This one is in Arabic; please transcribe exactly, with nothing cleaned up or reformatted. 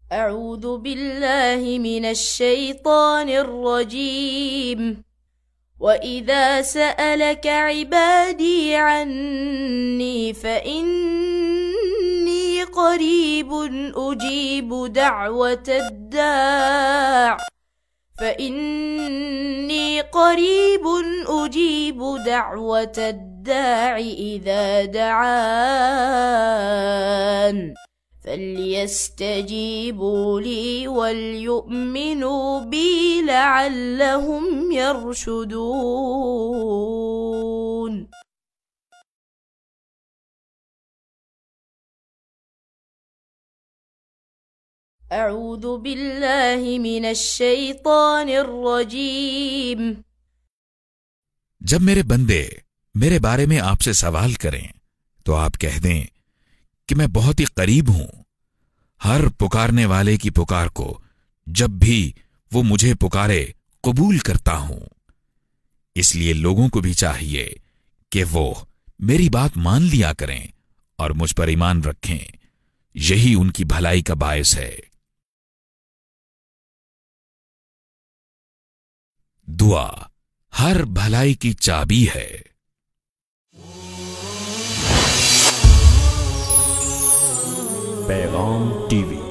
أعوذ بالله من الشيطان الرجيم. وإذا سألك عبادي عني فإني قريب أجيب دعوة الداع فإني قريب أجيب دعوة الداع إذا دعان فليستجيبوا لي وليؤمنوا بي لعلهم يرشدون. أعوذ بالله من الشيطان الرجيम। जब मेरे बंदे मेरे बारे में आपसे सवाल करें तो आप कह दें कि मैं बहुत ही करीब हूं, हर पुकारने वाले की पुकार को जब भी वो मुझे पुकारे कबूल करता हूं। इसलिए लोगों को भी चाहिए कि वो मेरी बात मान लिया करें और मुझ पर ईमान रखें, यही उनकी भलाई का बायस है। दुआ हर भलाई की चाबी है। पैगाम टीवी।